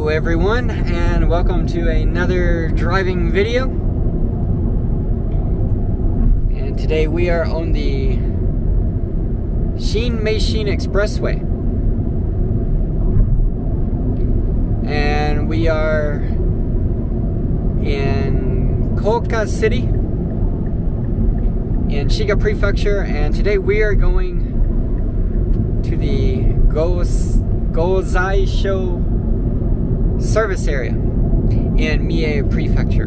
Hello everyone, and welcome to another driving video. And today we are on the Shin-Meishin Expressway, and we are in Koka City in Shiga Prefecture, and today we are going to the Gozaisho service area in Mie Prefecture.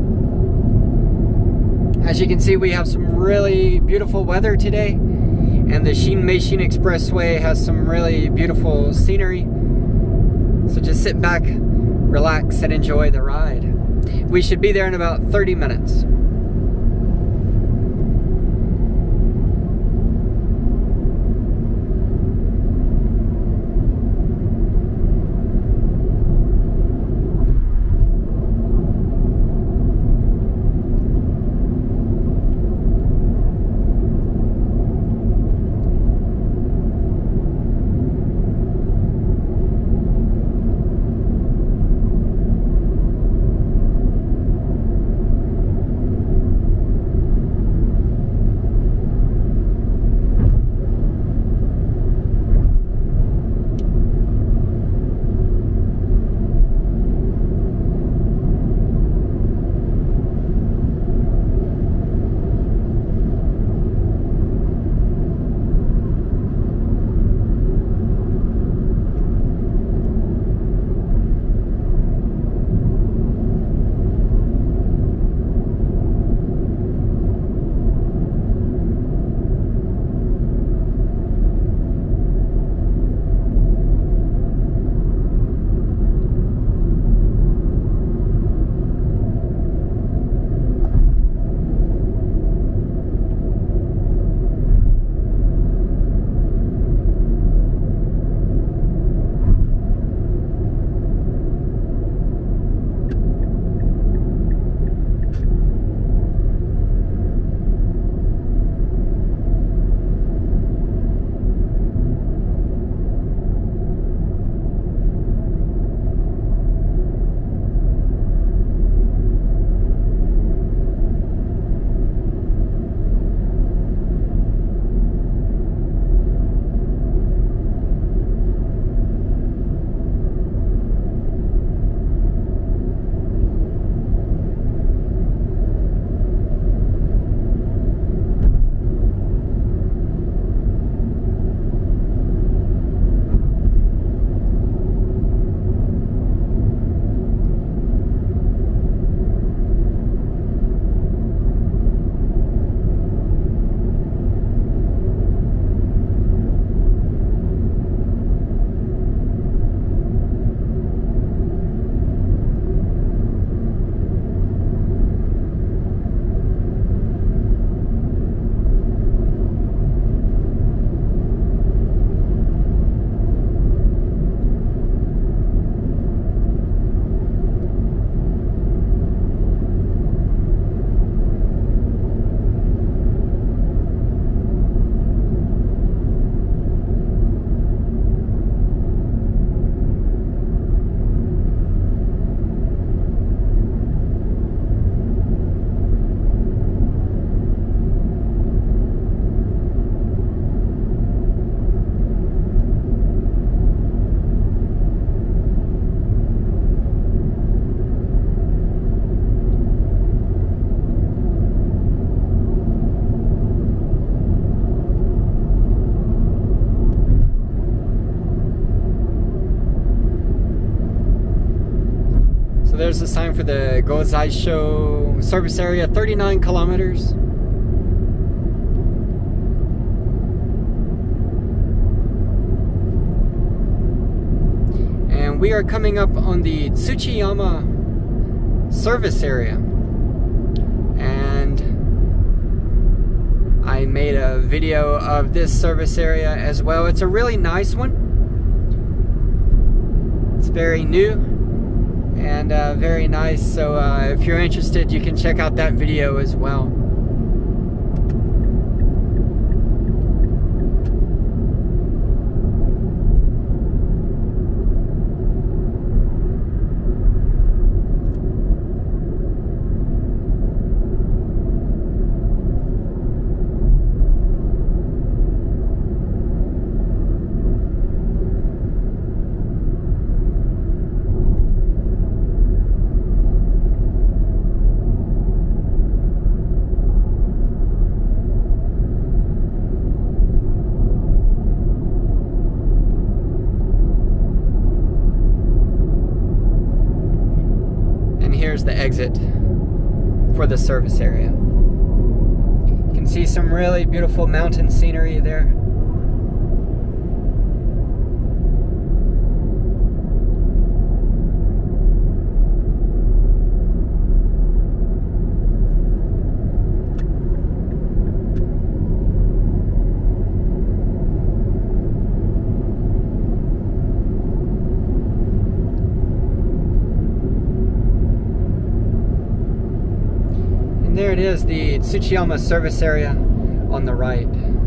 As you can see, we have some really beautiful weather today, and the Shin-Meishin Expressway has some really beautiful scenery. So just sit back, relax, and enjoy the ride. We should be there in about 30 minutes. There's the sign for the Gozaisho service area, 39 kilometers. And we are coming up on the Tsuchiyama service area. And I made a video of this service area as well. It's a really nice one. It's very new and very nice, so if you're interested, you can check out that video as well. there's the exit for the service area. You can see some really beautiful mountain scenery there. There it is, the Tsuchiyama service area on the right.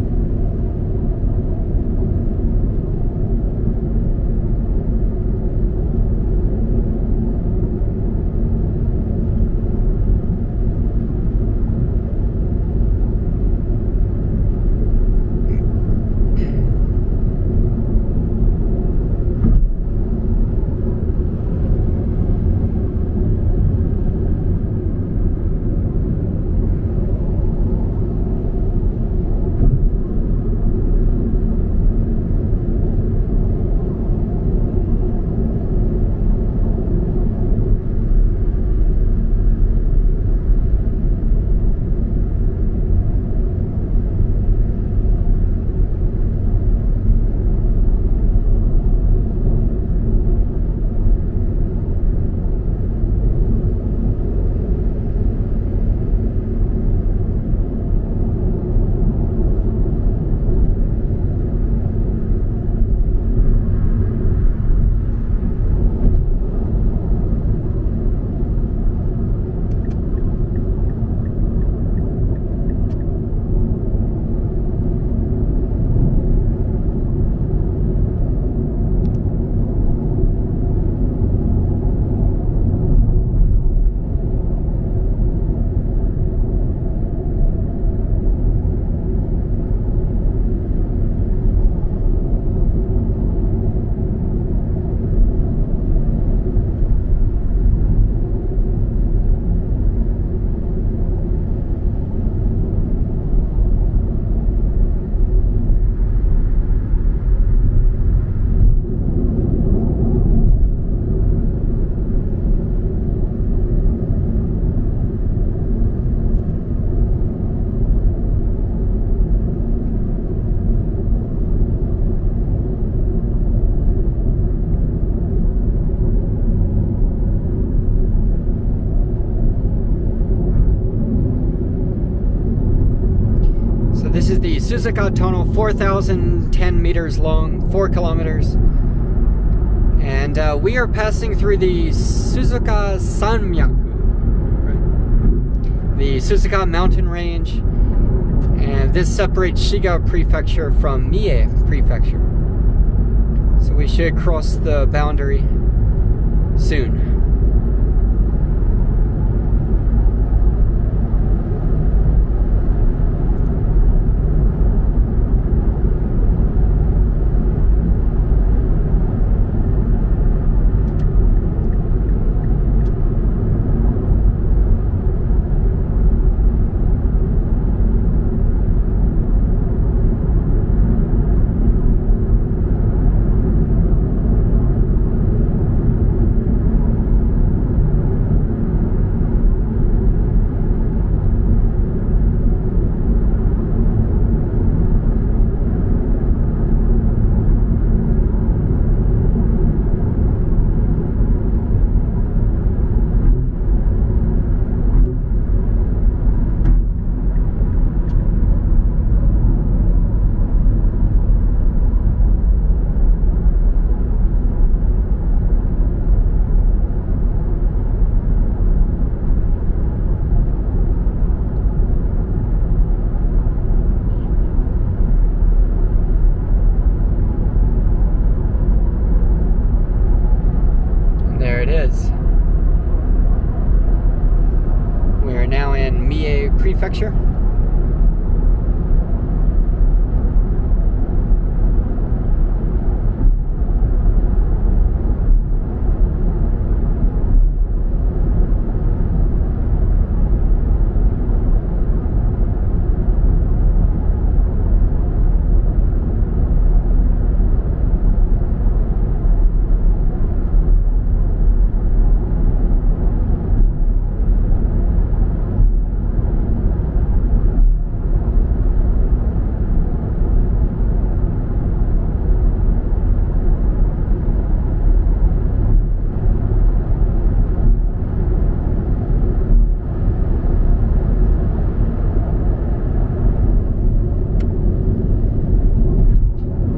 This is the Suzuka Tunnel, 4,010 meters long, 4 kilometers. And we are passing through the Suzuka Sanmyaku, right? The Suzuka mountain range. And this separates Shiga Prefecture from Mie Prefecture. So we should cross the boundary soon. We are now in Mie Prefecture.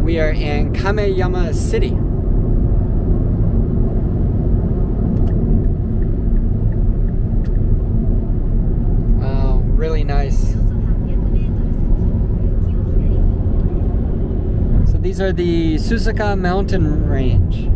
We are in Kameyama City. Oh, really nice. So these are the Suzuka Mountain Range.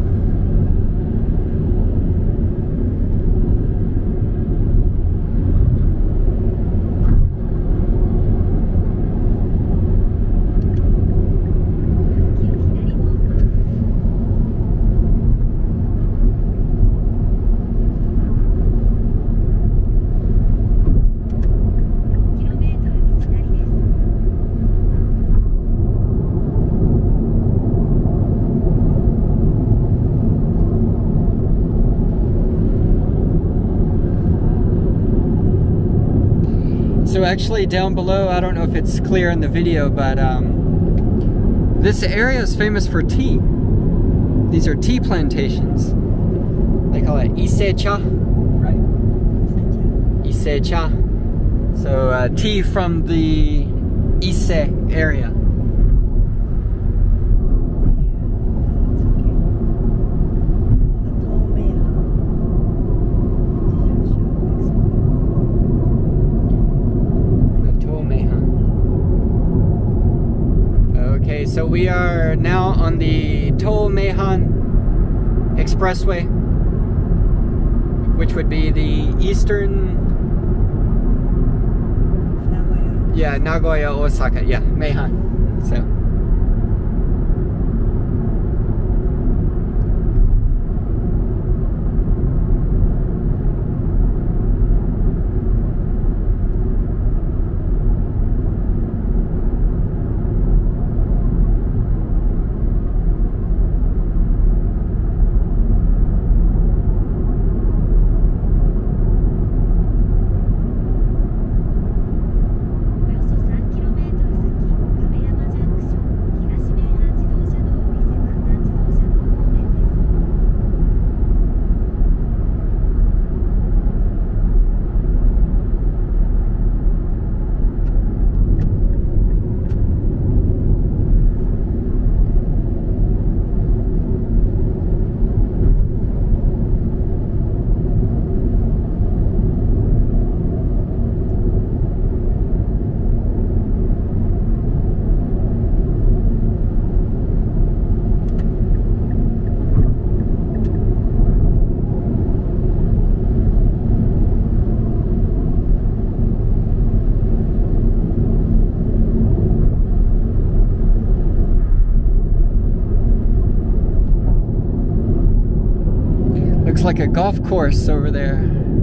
So actually down below, I don't know if it's clear in the video, but this area is famous for tea. These are tea plantations. They call it Ise-cha, right? Ise-cha. So tea from the Ise area. Okay, so we are now on the Tomehan Expressway, which would be the eastern, Nagoya, Osaka, Meihan. So. Looks like a golf course over there.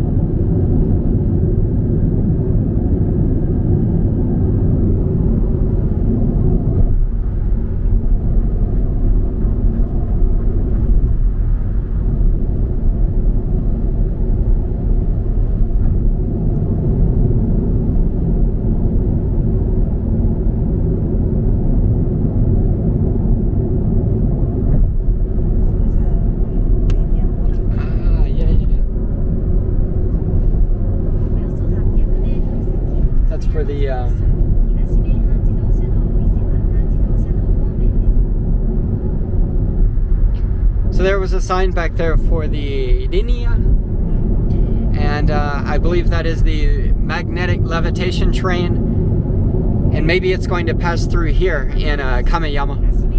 For the so there was a sign back there for the Rinia, and I believe that is the magnetic levitation train, and maybe it's going to pass through here in Kameyama.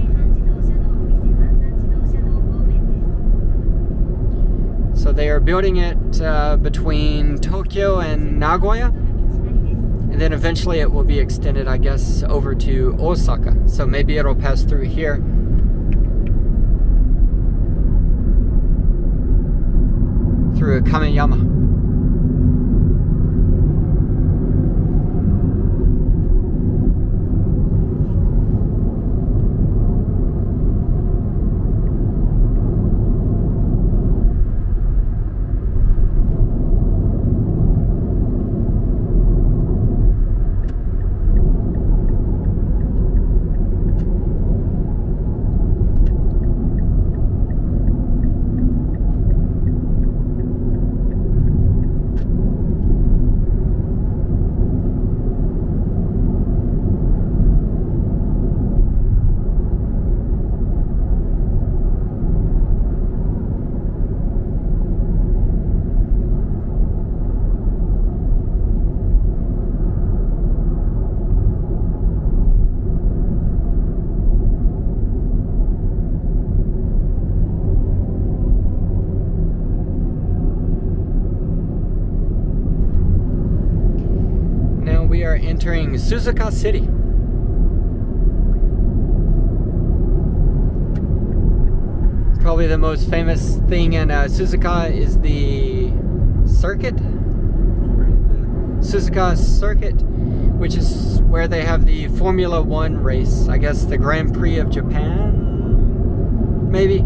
So they are building it between Tokyo and Nagoya. And then eventually it will be extended, I guess, over to Osaka. So maybe it'll pass through here. Through Kameyama. entering Suzuka City. Probably the most famous thing in Suzuka is the circuit. Suzuka Circuit, which is where they have the Formula One race. I guess the Grand Prix of Japan, maybe.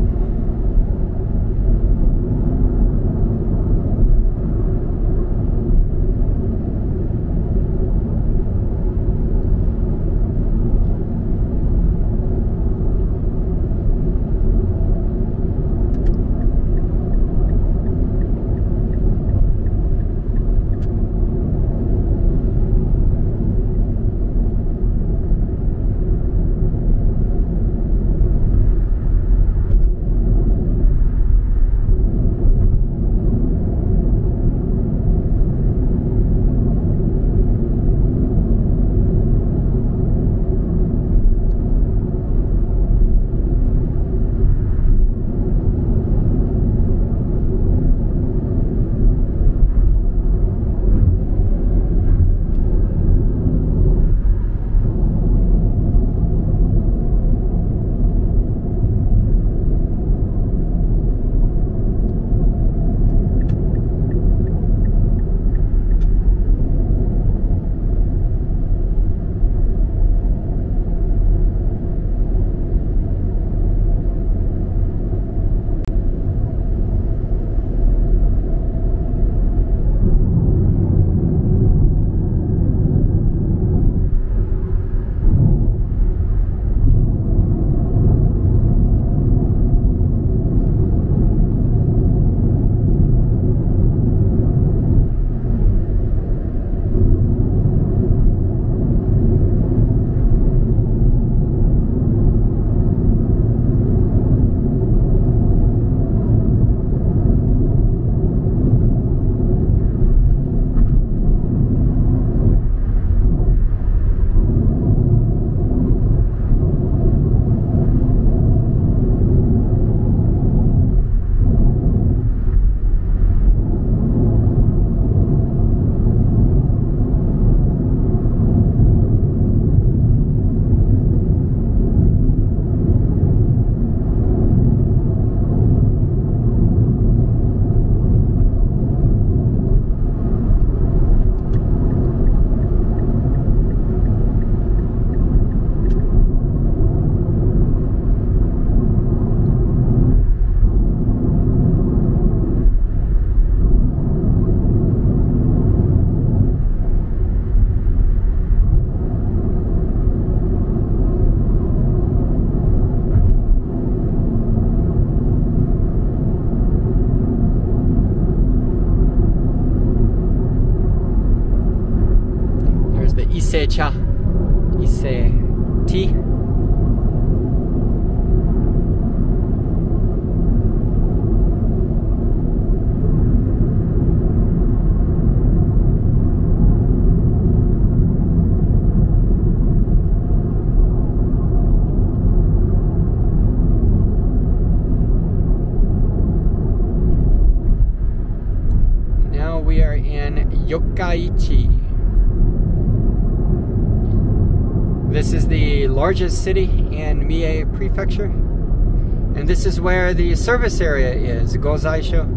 Ise-cha, Ise-tea. Now we are in Yokkaichi. This is the largest city in Mie Prefecture, and this is where the service area is, Gozaisho.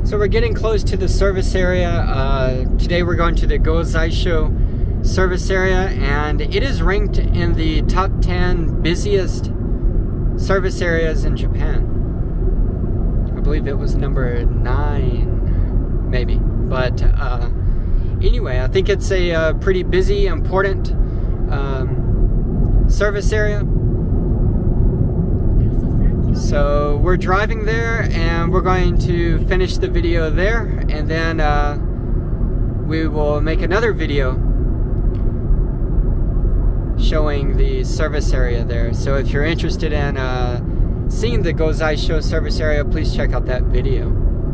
So we're getting close to the service area. Today we're going to the Gozaisho service area, and it is ranked in the top 10 busiest service areas in Japan. I believe it was number 9, maybe. But anyway, I think it's a pretty busy, important service area. So we're driving there, and we're going to finish the video there, and then we will make another video showing the service area there. So if you're interested in seeing the Gozaisho service area, please check out that video.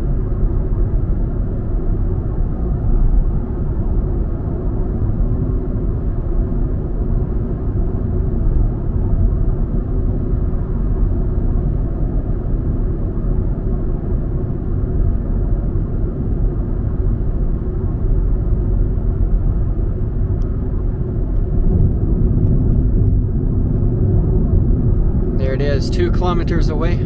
It is 2 kilometers away.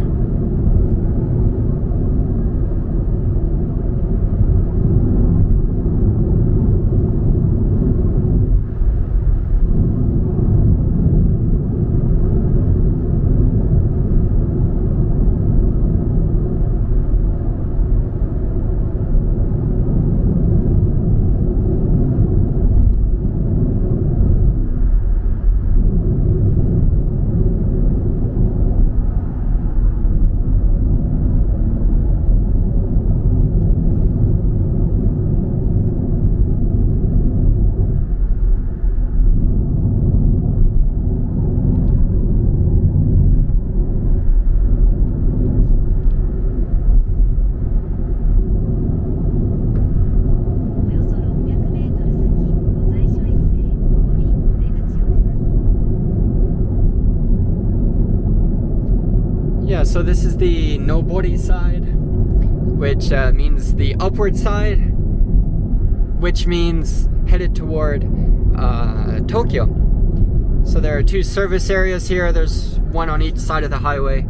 Yeah, so this is the Nobori side, which means the upward side, which means headed toward Tokyo. So there are 2 service areas here. There's one on each side of the highway.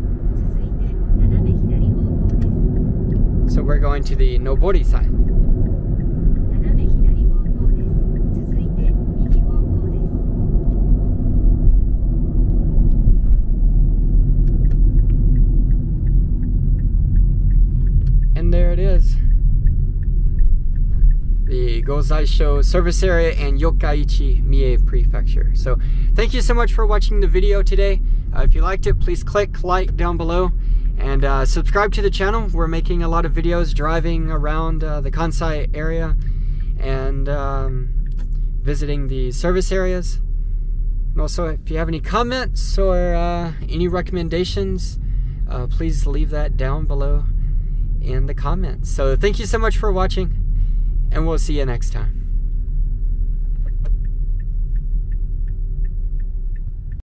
So we're going to the Nobori side. And there it is, the Gozaisho service area in Yokkaichi, Mie Prefecture. So thank you so much for watching the video today. If you liked it, please click like down below and subscribe to the channel. We're making a lot of videos driving around the Kansai area and visiting the service areas. And also, if you have any comments or any recommendations, please leave that down below in the comments. So thank you so much for watching, and we'll see you next time.